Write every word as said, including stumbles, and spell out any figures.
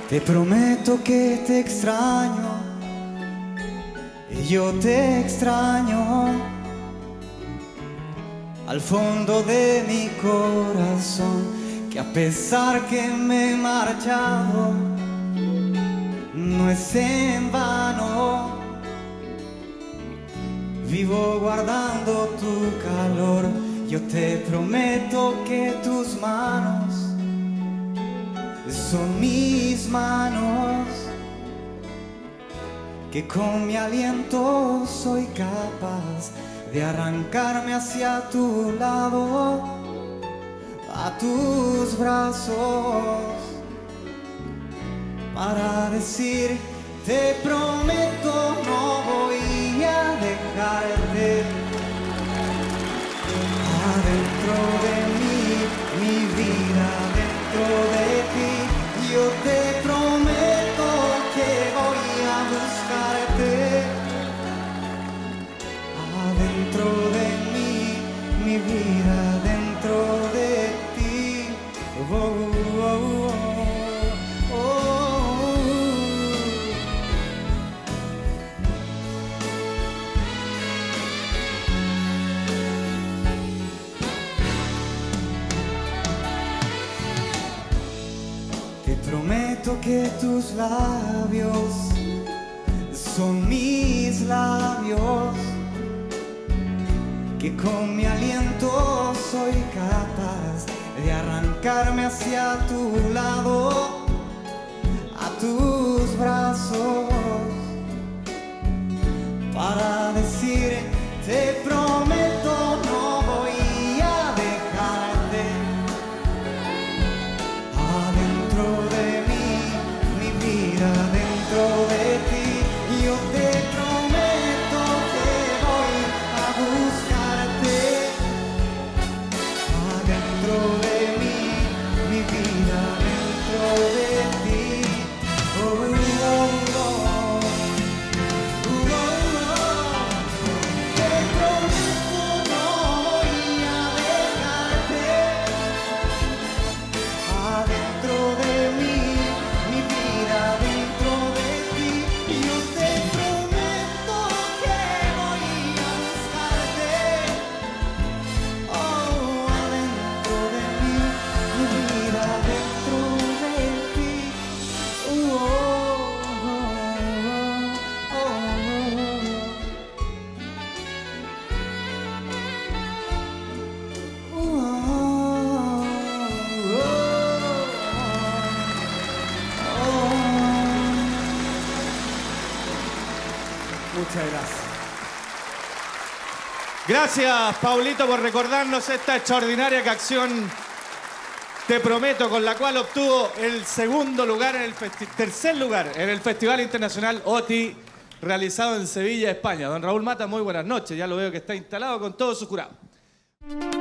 Te prometo que te extraño y yo te extraño al fondo de mi corazón, que a pesar que me he marchado no es en vano. Vivo guardando tu calor. Yo te prometo que tus manos son mis manos, que con mi aliento soy capaz de arrancarme hacia tu lado, a tus brazos, para decir: te prometo no voy a dejarte. Adentro de mí, mi vida dentro de ti, yo te prometo que voy a buscarte. Adentro de mí, mi vida dentro de ti. Oh, oh, oh, oh, oh. Te prometo que tus labios son mis labios, que con mi aliento soy capaz de arrancarme hacia tu lado, a tus brazos, para decir: te prometo no voy a dejarte. Adentro de mí, mi vida dentro de ti, yo te prometo que voy a buscarte. Adentro de mí, mi vida dentro de ti. Oh, oh, oh, oh, oh, oh. Te prometo no voy a dejarte. Adentro de mí, mi vida dentro de ti, yo te prometo que voy a buscarte. Oh, adentro de mí, mi vida dentro de ti. Oh, oh, oh, oh, oh. Oh, oh, oh. Muchas gracias. Gracias, Paulito, por recordarnos esta extraordinaria canción Te Prometo, con la cual obtuvo el segundo lugar, en el festi- tercer lugar en el Festival Internacional O T I, realizado en Sevilla, España. Don Raúl Mata, muy buenas noches. Ya lo veo que está instalado con todo su jurado.